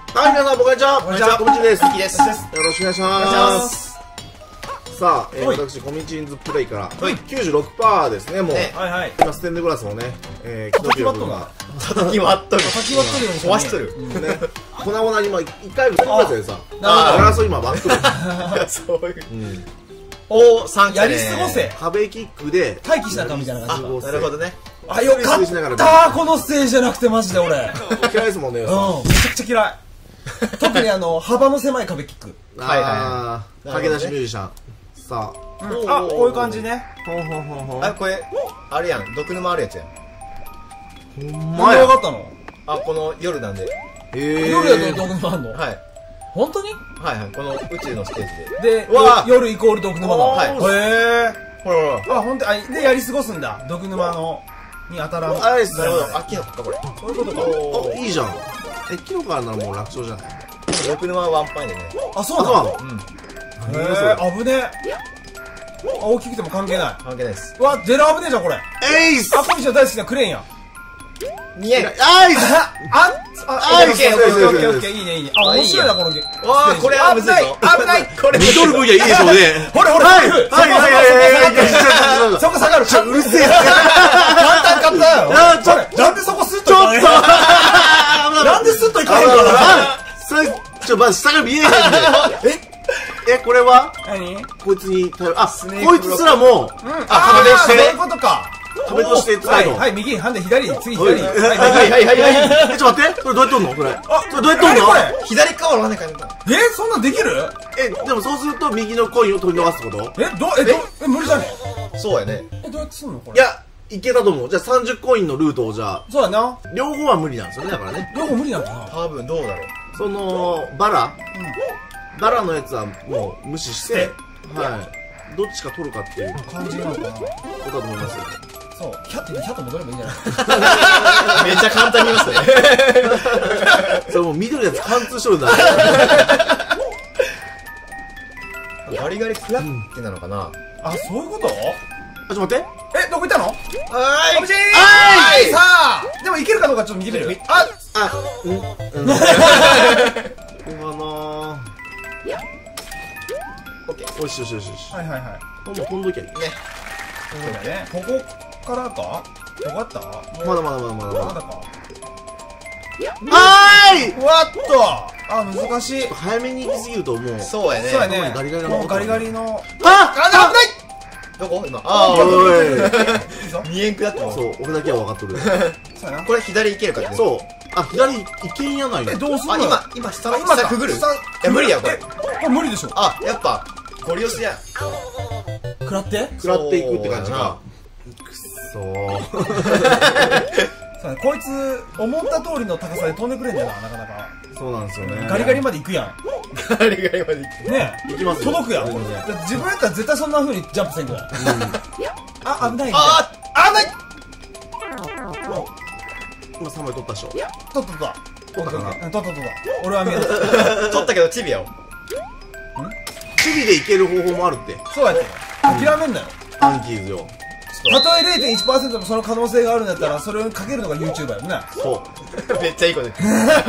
はい、皆さん、こんにちは。 こんにちは。 こみちです。 ゆきです。 よろしくお願いします。さあ、私、コミチンズプレイから96%ですね、もう。 はいはい。 今、ステンドグラスもね、 叩き割っとるな。 叩き割っとる。 叩き割っとるように壊しとる。ね。粉々に今、一回分かれてさ、ガラスを今割っとる。 そういう。おー、3 やり過ごせ。 壁キックで、 待機しなあかんみたいな感じ。 なるほどね。 あ、よかったー、このステージじゃなくてマジで俺。 嫌いですもんね。 うん、めちゃくちゃ嫌い。特に幅の狭い壁キック。 はいはい。駆け出しミュージシャン。さあ。 あ、こういう感じね。 あ、これ、あれやん。毒沼あるやつやん。 ほんまや。分かったの？ あ、この夜なんで。 夜やと毒沼あんの？ はい。 本当に？ はいはい。この宇宙のステージで。 で、夜イコール毒沼だ。 はい。 へー。 ほらほら。 あ、ほんと、で、やり過ごすんだ。毒沼に当たらん。 あれです。 なるほど。あ、キノコか、これ。 そういうことか。 いいじゃん。キノコからならもう楽勝じゃない。 毒沼はワンパンでね。 あ、そうなの？ うん。 危ねえ。あ、大きくても関係ない。 関係ないです。 うわ、デラ危ねえじゃん、これ。 エイスあ、コミちゃん大好きなクレーンやん。 見える。 アイスオッケーオッケーオッケーオッケー、いいねいいね。あ、面白いな、このゲーム。 わー、これ危ない危ないこれ見とる分野いいでしょうね。 ほれほれそこ下がる。 うるせえ。 簡単簡単やろ。なんでそこスッといかへんの？なんでスッといかへんの？ まず下が見えへんで。これは何？ こいつに頼る。あ、こいつすらも、 あ、そういうことか。 壁として使うの。 はい、右、ハンデ左、次左。 はい。ちょっと待って。これどうやって取んのこれ。それどうやって取んの左側の何かそんなんできる？ でもそうすると右のコインを取り逃すってこと？ 無理じゃねそうやね。 どうやってすんのこれ？ いや、いけたと思う。じゃあ30コインのルートをじゃあ。 そうやな。 両方は無理なんですよね、だからね。 両方無理なのかな？ 多分どうだろう。 その、バラのやつはもう無視して、はい。どっちか取るかっていう感じなのかな？ ことだと思いますよ。 そう、ヒャッと戻ればいいんじゃない？ めっちゃ簡単に言いますね。 それもう緑のやつ貫通しとるんだ。 ガリガリクラッケなのかな？ あ、そういうこと？ あ、ちょっと待って。 どこ行ったの？ はいさあでもいけるかどうかちょっと見てみる。 今のよしよしよしよし。 はいはいはい。 もう飛んどきゃいい。 そうだね。ここからか？どこあった？ まだまだまだか。わっと！あ、難しい。 早めに行き過ぎるともう。 そうやね。 そうやね。 ガリガリの。 もうガリガリの。 危ないどこ今。 おい。 見えんくなってます。 そう、俺だけは分かっとる。 そうやな。これ左行けるかって。 そう。あ、左行けんやないの。 どうすんの？ 今下くぐる？いや無理やこれ。 これ無理でしょ。 あ、やっぱゴリ押しや。 食らっていくって感じか。くっそー。 こいつ思った通りの高さで飛んでくれんだよな、なかなか。 そうなんですよね。 ガリガリまで行くやん。 ガリガリまで行く。 ねえ、 行きます。 届くやん。自分やったら絶対そんな風にジャンプせんから。あ、危ない。危ない。 今3枚取ったでしょ。 取った俺は見える。 取ったけどチビやを。 チビでいける方法もあるって。 そうやって諦めんなよ。 アンキーズよ。 たとえ 0.1% でもその可能性があるんだったらそれをかけるのが YouTuber やもんね。 そう。 めっちゃいいこと言って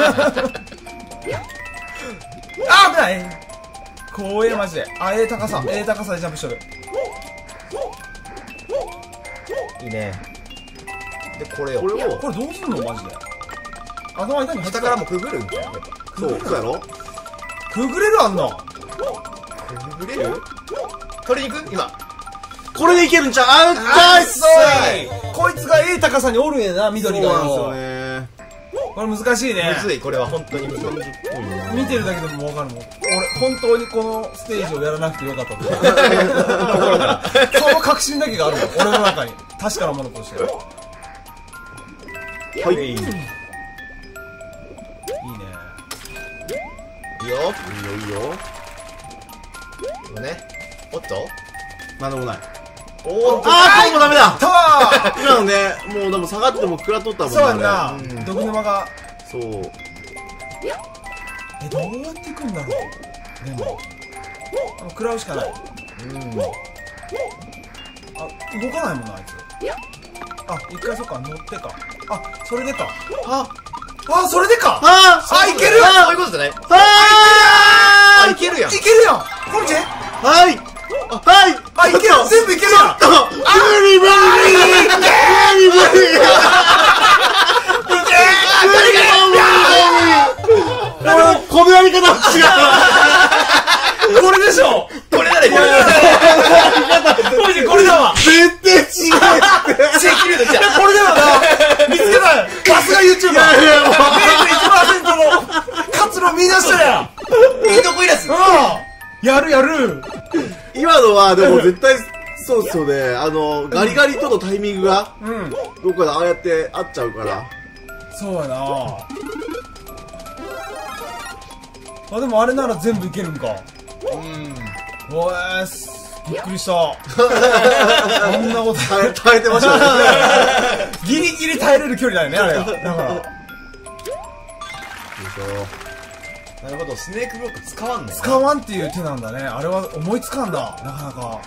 あ、危ない。光栄マジで。高さでジャンプしとる。 いいね。でこれをこれどうすんのマジで。頭痛いの下からもくぐるんだよ。やっぱそうやろ。 くぐれるあんな。 くぐれる？取りに行く？今これでいけるんちゃう？ あっそい。こいつが高さにおるんやな、緑が。 そうなんですよね。 これ難しいね。 むずい、これは本当にむずい。 見てるだけでも分かるもん。俺本当にこのステージをやらなくてよかったってその確信だけがあるよ、俺の中に。確かなものとして。 はい。 いいね。 いいよ。 いいよ。 今ね。おっとなんでもない。 おー、 あー、これもダメだ。 た今のね、もうでも下がっても食らっとったもんね。 そうやんな。毒沼が。 そう。 どうやっていくんだろう。でも食らうしかない。動かないもんな、あいつ。一回そっか、乗ってか。それでか。それでか。いける。 そういうことこのやり方は違う。 これでしょ。 これだね、これマジこれだわ。 絶対違う。 正規ルートじゃん。 これだよな。見つけた。さすが YouTuber。0.1% の活路見出したやん。 いいとこいらず。 やるやる。 今のは、でも絶対、そうっすよね。ガリガリとのタイミングが、どっかでああやって合っちゃうから。 そうやな。あ、でもあれなら全部いけるんか。おーす。びっくりした。こんなこと耐えてましたね。 ギリギリ耐えれる距離だよね、あれが。だから。 なるほど、スネークブロック使わんの？ 使わんっていう手なんだね。あれは思いつかんだ。なかなか。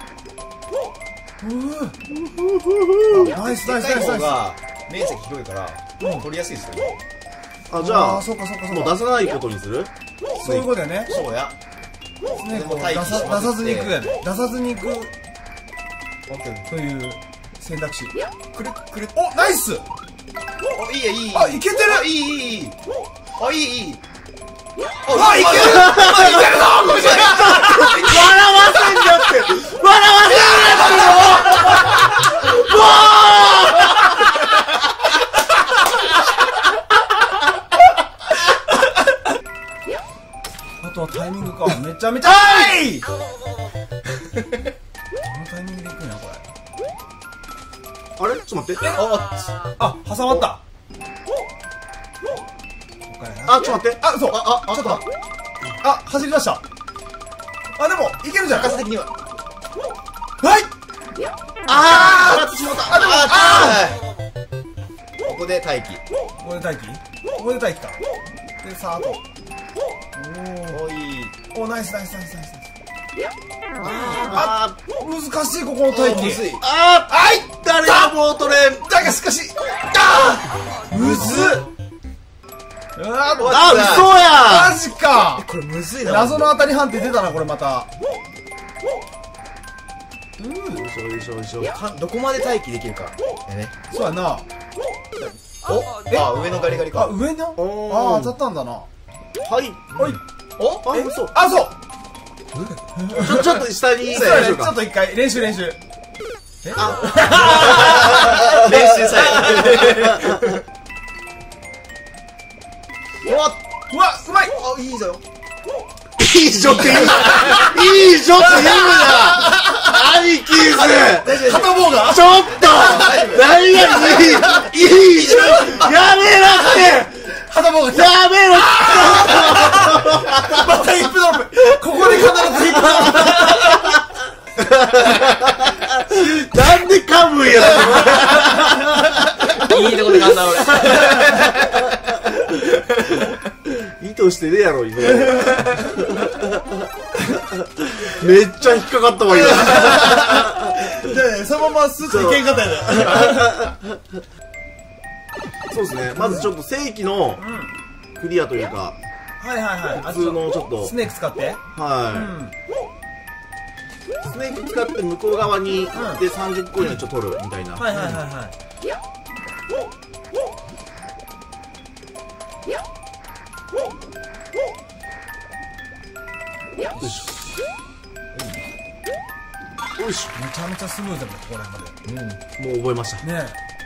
ナイスナイスナイスナイス。 が面積広いから取りやすいですよね。 あ、じゃあ、 そうかそうかそうもうか。 出さないことにする？ そういうことだよね。 そうや。 スネークを出さずに行くやね。出さずに行くという選択肢。 くるくる。 お、ナイス。 いいや、いい。 あ、いけてる。 いいいい。あ、いいいい。 あ、いける。いけるぞ。これじゃ。 笑わせんだって。笑わせんだってもあとはタイミングか。めちゃめちゃ。はい。このタイミングでいくんやこれ。 あれ、ちょっと待って。 あ、挟まった。 あ、ちょっと待って。 あ、そう。ちょっと。あ、走り出した。あ、でもいけるじゃん。 高さ的には。 はい。 あー、当たってしまった。 ここで待機。 ここで待機。ここで待機か。で、さあ、あと。 おい。 お、ナイスナイスナイスナイス。 あ難しい、ここの待機。 むずい。 あー、はい、誰がもう取れん。 だがしかし、むずっ。 あ、嘘や。 マジか。 これむずいな。 謎の当たり判定出たな、これまた。 よいしょよいしょよいしょ。 どこまで待機できるか。ね。 そうやな。 お、あ、上のガリガリか。 あ、上の。あ、当たったんだな。 はい。 おい。 お、 あ、嘘。 あ、そう。 ちょっと下に。 そうやね。ちょっと一回練習練習。 練習さえ。 うわ、うまい。 あ、いいぞよ。 いいじょって言うな。いいじょって言うな。兄貴ーズ。 片方が。 ちょっと。何やいいじょ。やめろって。 片方が。 やめろ。 またヒップドロップ。ここで必ずヒップドロップ。 なんで噛むんやいいとこで噛んだ俺。 意図してねえやろ今。めっちゃ引っかかったわ今。 で、そのままスッといけんかったやで。 そうですね。まずちょっと正規のクリアというか、 はいはいはい。 普通のちょっとスネーク使って。 はい。スネーク使って向こう側に行って30コインをちょっと取るみたいな。 はいはいはいはい。 よいしょ。よいしめちゃめちゃスムーズだもん、ここら辺まで。 ょ。もう覚えました。 ね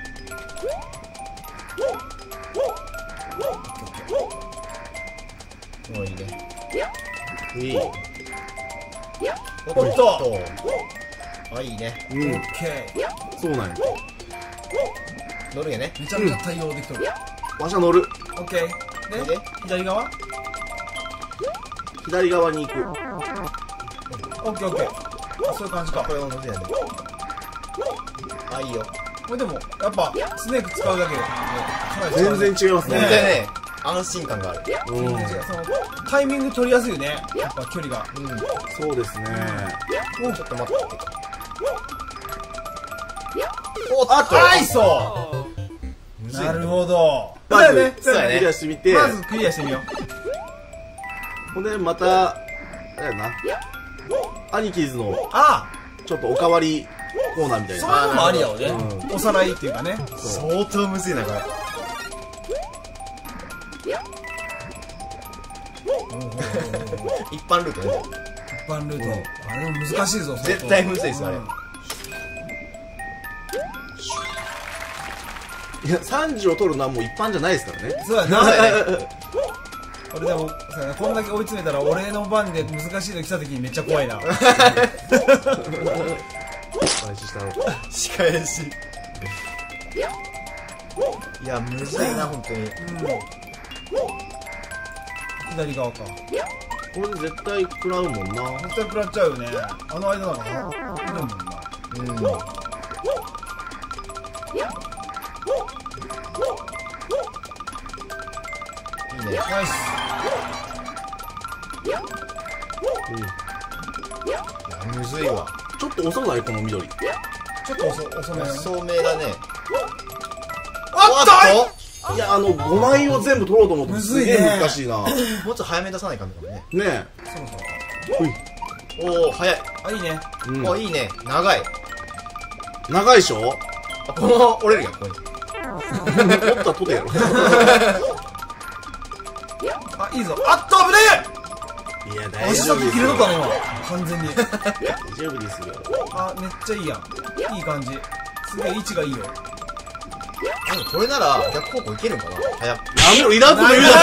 もういいね。 いい。 おっと。 あ、いいね。 オッケー。 そうなんや。 乗るんやね。 めちゃめちゃ対応できとる。 わしは乗る。 オッケー。で、左側。 左側に行く。 オッケーオッケー。そういう感じか。 これを乗るんやね。あ、いいよ。 これでも、やっぱ、スネーク使うだけで、かなり違う。 全然違います全ね。 然ね、安心感がある。 うん。 そのタイミング取りやすいよね。やっぱ距離が。 そうですね。 ちょっと待って。 おっと。はい、そう。なるほど。 まず、 そうやね。 クリアしてみて、 まずクリアしてみよう。 ほんで、また、あれやな。兄貴ズの、 あちょっとおかわりコーナーみたいあ、 な。 そういうのもありやわね。 うんおさらいっていうかね。 相当むずいな、これ。 一般ルートね。 一般ルート。あれも難しいぞ、 絶対むずいです、あれ。 いや、30を取るのはもう一般じゃないですからね。 そうやな。俺でも、こんだけ追い詰めたら俺の番で難しいの来た時にめっちゃ怖いな。 開始したの。 仕返し。いや、むずいな、本当に。 左側か。 これ絶対食らうもんな。 絶対食らっちゃうよね。あの間だからな。いるもんな。 いいね。 ナイス。 いや、むずいわ。 ちょっと遅ないこの緑。 ちょっと遅めだね。 聡明だね。 あっといや、5枚を全部取ろうと思ってむずいねすげえ難しいな。 もうちょっと早め出さないかんのかもね。 ねそろそろ。 え。 おお、早い。 あ、いいね。 うんお、いいね。長い。 長いでしょ。 あ、このまま折れるやん、ここに。 もっとは取れやろ。 あ、いいぞ。あっと、危ねいや、 え。 大足丈夫ですよ。 先切れとったね、今。完全に。 大丈夫ですよ。 あ、めっちゃいいやん。いい感じ。すげえ位置がいいよ。 でもこれなら逆方向いけるんかな。早く。 やめろ、いらんこと言うなって。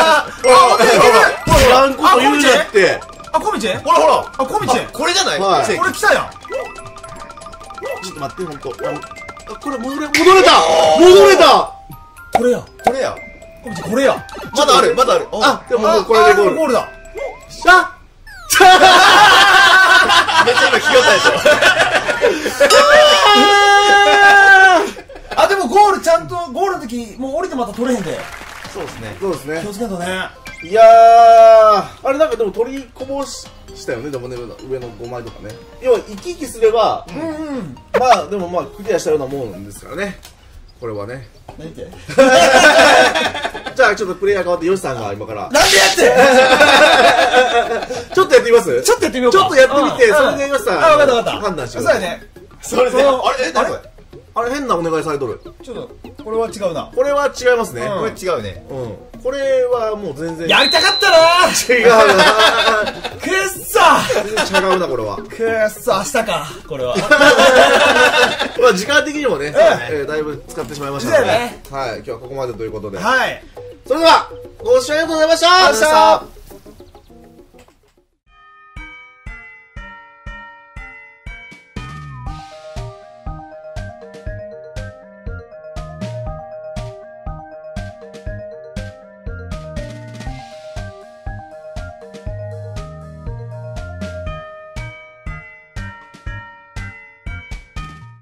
いらんこと言うなって。 あ、小道ほらほら。 あ、小道これじゃない？ はい正規これ来たやん。 ちょっと待って、ほんと。これ戻れた戻れたこれや。 これや。 小道これや。 まだある、まだある。 あ、でももうこれでゴール。 ゴールだ。 あめっちゃ今ひよったでしょ。 あ、でもゴールちゃんと、ゴールの時、もう降りてまた取れへんで。 そうですね。 そうですね気を。つけんとね。 いやー、あれなんかでも取りこぼしたよね、でもね、上の5枚とかね。要は、行き来すれば、まあ、でもまあ、クリアしたようなもんですからね。これはね。 何言ってじゃあ、ちょっとプレイヤー変わって、ヨシさんが今から。 なんでやってちょっとやってみますちょっとやってみようか。 ちょっとやってみて、それでヨシさん、 あ、わかったわかった。 判断してください。 そうやね。 それで、あれ何これ？ あれ変なお願いされとる。 ちょっと、これは違うな。 これは違いますね。 これ違うね。 うん。これはもう全然。 やりたかったな違うな。 くっそ全然違うな、これは。 くっそ、明日か、これは。 まあ時間的にもね、だいぶ使ってしまいましたので、 そうやねはい、今日はここまでということで。 はい。 それでは、ご視聴ありがとうございました。 ありがとうございました。